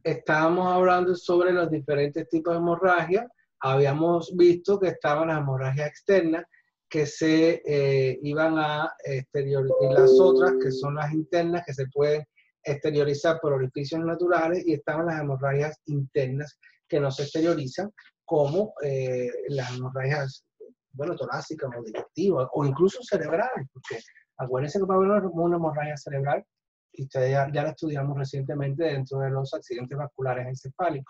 estábamos hablando sobre los diferentes tipos de hemorragia. Habíamos visto que estaban las hemorragias externas, que se iban a exteriorizar, y las otras, que son las internas, que se pueden exteriorizar por orificios naturales, y estaban las hemorragias internas, que no se exteriorizan, como las hemorragias, bueno, torácicas o digestivas, o incluso cerebrales, porque acuérdense que va a haber una hemorragia cerebral, y ustedes ya la estudiamos recientemente dentro de los accidentes vasculares encefálicos.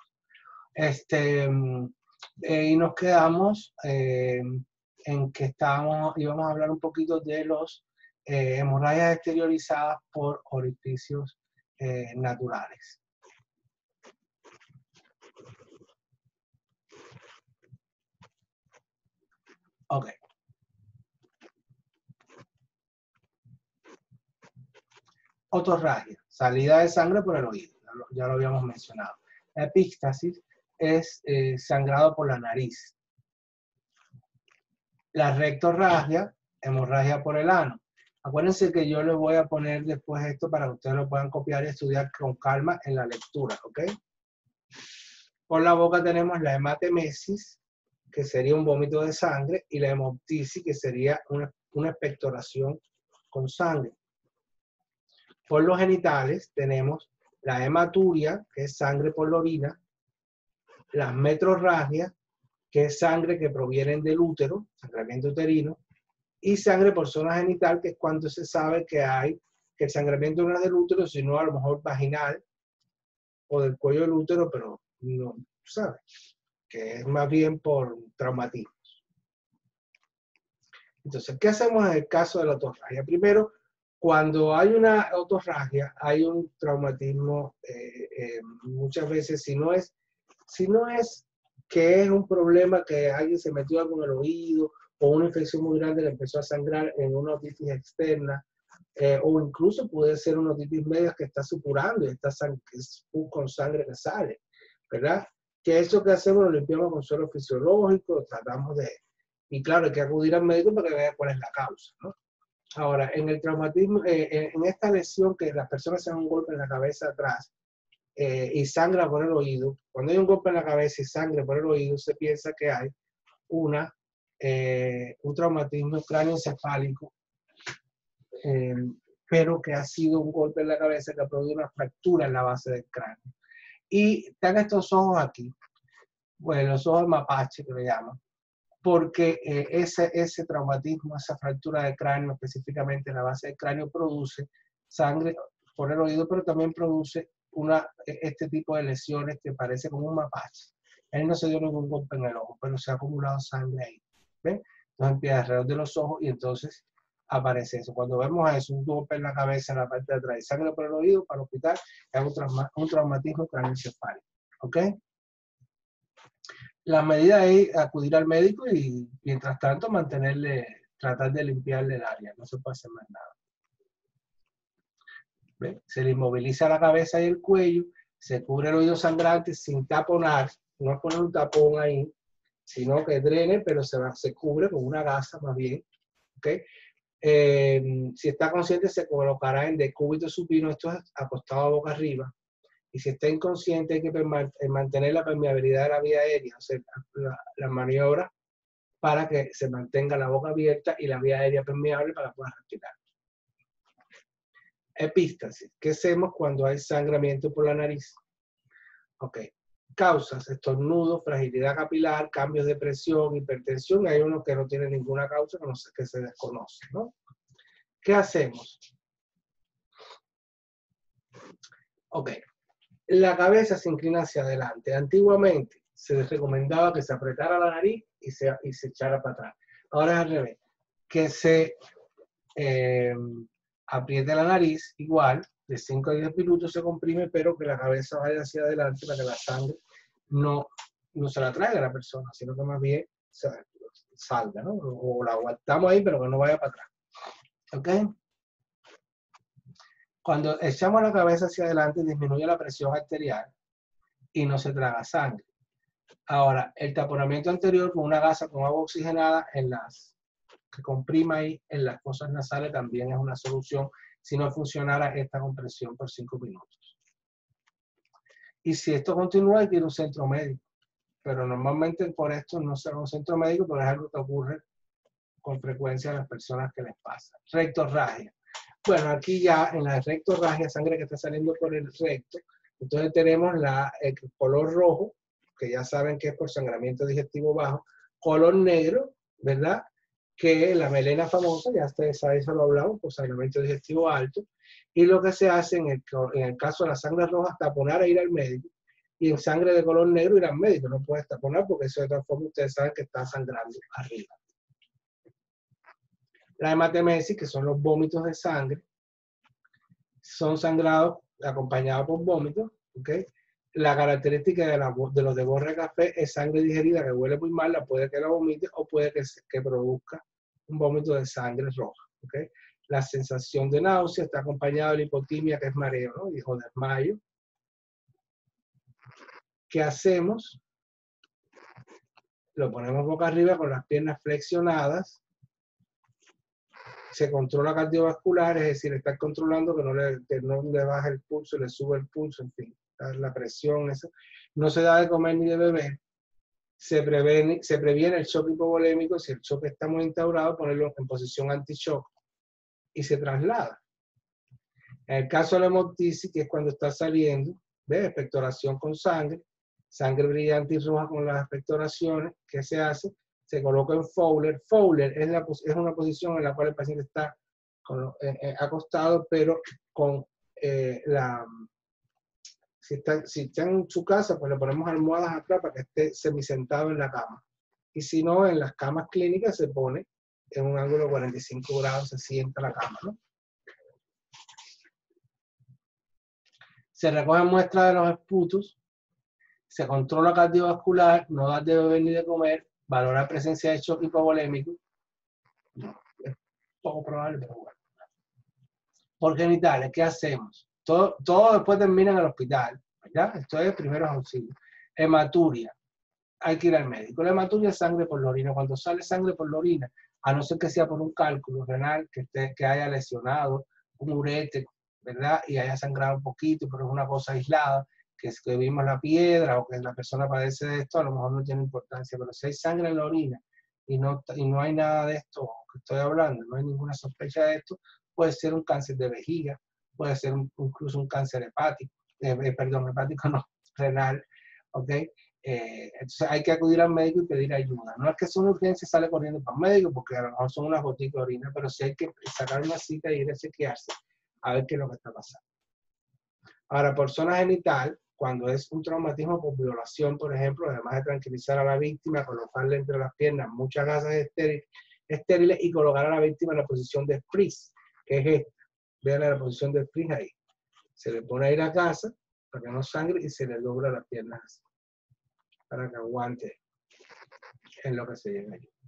Y nos quedamos en que íbamos a hablar un poquito de los hemorragias exteriorizadas por orificios naturales. Ok. Otorragia, salida de sangre por el oído, ya lo habíamos mencionado. Epístasis es sangrado por la nariz. La rectorragia, hemorragia por el ano. Acuérdense que yo les voy a poner después esto para que ustedes lo puedan copiar y estudiar con calma en la lectura, ¿ok? Por la boca tenemos la hematemesis, que sería un vómito de sangre, y la hemoptisis, que sería una expectoración con sangre. Por los genitales tenemos la hematuria, que es sangre por la orina, las metrorragias, que es sangre que proviene del útero, sangramiento uterino, y sangre por zona genital, que es cuando se sabe que el sangramiento no es del útero, sino a lo mejor vaginal o del cuello del útero, pero no sabe, que es más bien por traumatismos. Entonces, ¿qué hacemos en el caso de la otorragia? Primero, cuando hay una otorragia, hay un traumatismo, muchas veces, si no es que es un problema que alguien se metió algo en el oído, o una infección muy grande que empezó a sangrar en una otitis externa, o incluso puede ser una otitis media que está supurando y está con sangre que sale, ¿verdad? Que eso que hacemos lo limpiamos con suelo fisiológico, tratamos de... Y claro, hay que acudir al médico para que vea cuál es la causa, ¿no? Ahora, en el traumatismo, en esta lesión que las personas se dan un golpe en la cabeza atrás y sangra por el oído, cuando hay un golpe en la cabeza y sangre por el oído, se piensa que hay un traumatismo cráneoencefálico, pero que ha sido un golpe en la cabeza que ha producido una fractura en la base del cráneo. Y están estos ojos aquí, bueno, los ojos mapache que le llaman, porque ese traumatismo, esa fractura de cráneo, específicamente en la base del cráneo, produce sangre por el oído, pero también produce este tipo de lesiones que parece como un mapache. Él no se dio ningún golpe en el ojo, pero se ha acumulado sangre ahí. ¿Ven? Entonces empieza alrededor de los ojos y entonces aparece eso. Cuando vemos eso, un golpe en la cabeza, en la parte de atrás, y sangre por el oído, para el hospital, es un traumatismo cráneoencefálico. ¿Ok? La medida es acudir al médico y, mientras tanto, tratar de limpiarle el área. No se puede hacer más nada. ¿Ven? Se le inmoviliza la cabeza y el cuello, se cubre el oído sangrante sin taponar, no es poner un tapón ahí, sino que drene, pero se cubre con una gasa más bien. ¿Okay? Si está consciente, se colocará en decúbito supino, esto es acostado boca arriba. Y si está inconsciente, hay que mantener la permeabilidad de la vía aérea, o sea, la maniobra para que se mantenga la boca abierta y la vía aérea permeable para poder respirar. Epístasis. ¿Qué hacemos cuando hay sangramiento por la nariz? Ok. Causas: estornudo, fragilidad capilar, cambios de presión, hipertensión. Hay unos que no tienen ninguna causa, que se desconoce, ¿no? ¿Qué hacemos? Ok. La cabeza se inclina hacia adelante. Antiguamente se les recomendaba que se apretara la nariz y se echara para atrás. Ahora es al revés. Que se apriete la nariz, igual, de 5 a 10 minutos se comprime, pero que la cabeza vaya hacia adelante para que la sangre no se la traiga a la persona, sino que más bien salga, ¿no? O la aguantamos ahí, pero que no vaya para atrás. ¿Ok? Cuando echamos la cabeza hacia adelante, disminuye la presión arterial y no se traga sangre. Ahora, el taponamiento anterior con una gasa con agua oxigenada que comprima ahí en las fosas nasales también es una solución si no funcionara esta compresión por 5 minutos. Y si esto continúa, hay que ir a un centro médico. Pero normalmente por esto no se va a un centro médico, pero es algo que ocurre con frecuencia a las personas que les pasa. Rectorragia. Bueno, aquí ya en la rectorragia, sangre que está saliendo por el recto, entonces tenemos el color rojo, que ya saben que es por sangramiento digestivo bajo, color negro, ¿verdad? Que la melena famosa, ya ustedes saben, eso lo hablamos, por sangramiento digestivo alto, y lo que se hace en el caso de la sangre roja es taponar e ir al médico, y en sangre de color negro ir al médico, no puedes taponar porque eso de todas formas ustedes saben que está sangrando arriba. La hematemesis, que son los vómitos de sangre, son sangrados acompañados por vómitos, ¿ok? La característica de los de borre café es sangre digerida que huele muy mal, puede que la vomite o puede que produzca un vómito de sangre roja, ¿ok? La sensación de náusea está acompañada de la hipotimia, que es mareo, ¿no? Dijo desmayo. ¿Qué hacemos? Lo ponemos boca arriba con las piernas flexionadas. Se controla cardiovascular, es decir, está controlando que no le baje el pulso, le sube el pulso, en fin, la presión, eso. No se da de comer ni de beber. Se previene el shock hipovolémico. Si el shock está muy instaurado, ponerlo en posición anti-shock y se traslada. En el caso de la hemoptisis, que es cuando está saliendo, ¿ves? Expectoración con sangre brillante y roja con las expectoraciones, ¿qué se hace? Se coloca en Fowler. Fowler es una posición en la cual el paciente está acostado, pero con si está en su casa, pues le ponemos almohadas atrás para que esté semisentado en la cama. Y si no, en las camas clínicas se pone en un ángulo de 45 grados, se sienta la cama, ¿no? Se recogen muestras de los esputos, se controla cardiovascular, no dar de beber ni de comer, valora la presencia de shock hipovolémico. Es poco probable, pero bueno. Por genitales, ¿qué hacemos? Todo después termina en el hospital, ¿verdad? Esto es primeros auxilios. Hematuria, hay que ir al médico. La hematuria es sangre por la orina. Cuando sale sangre por la orina, a no ser que sea por un cálculo renal que haya lesionado un urete, ¿verdad? Y haya sangrado un poquito, pero es una cosa aislada, que es que vimos la piedra o que la persona padece de esto, a lo mejor no tiene importancia. Pero si hay sangre en la orina y no hay nada de esto que estoy hablando, no hay ninguna sospecha de esto, puede ser un cáncer de vejiga, puede ser incluso un cáncer hepático, perdón, hepático no, renal, ¿ok? Entonces hay que acudir al médico y pedir ayuda. No es que es una urgencia, sale corriendo para el médico, porque a lo mejor son unas gotitas de orina, pero sí hay que sacar una cita e ir a chequearse a ver qué es lo que está pasando. Ahora, por zona genital, cuando es un traumatismo por violación, por ejemplo, además de tranquilizar a la víctima, colocarle entre las piernas muchas gasas estériles y colocar a la víctima en la posición de freeze, que es esta. Vean la posición de freeze ahí. Se le pone ahí la gasa para que no sangre y se le dobla las piernas así, para que aguante en lo que se llega allí.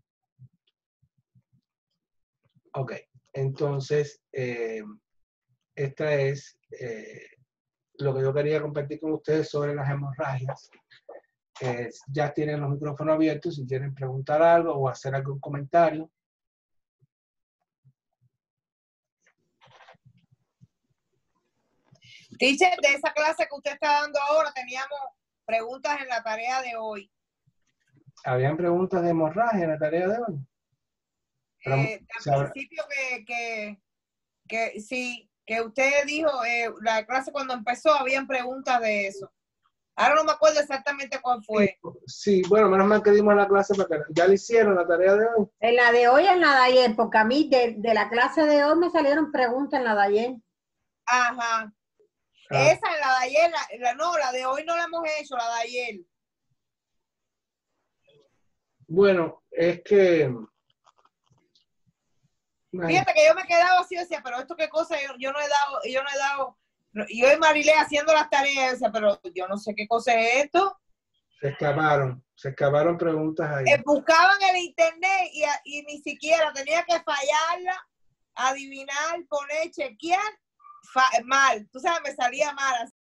Ok, entonces, esta es lo que yo quería compartir con ustedes sobre las hemorragias. Ya tienen los micrófonos abiertos si quieren preguntar algo o hacer algún comentario. Teacher, de esa clase que usted está dando ahora, teníamos preguntas en la tarea de hoy. ¿Habían preguntas de hemorragia en la tarea de hoy? Al principio sí, que usted dijo, la clase cuando empezó, habían preguntas de eso. Ahora no me acuerdo exactamente cuál fue. Sí, bueno, menos mal que dimos la clase para que ya le hicieron la tarea de hoy. En la de hoy, en la de ayer, porque a mí de la clase de hoy me salieron preguntas en la de ayer. Ajá. Esa en la de ayer, la de hoy no la hemos hecho, la de ayer. Bueno, es que... Fíjate que yo me he quedado así, decía, pero esto qué cosa, yo no he dado, y yo y Marilé haciendo las tareas, decía, pero yo no sé qué cosa es esto. Se escaparon preguntas ahí. Buscaban el internet y ni siquiera tenía que fallarla, adivinar, poner, chequear, mal. Tú sabes, me salía mal.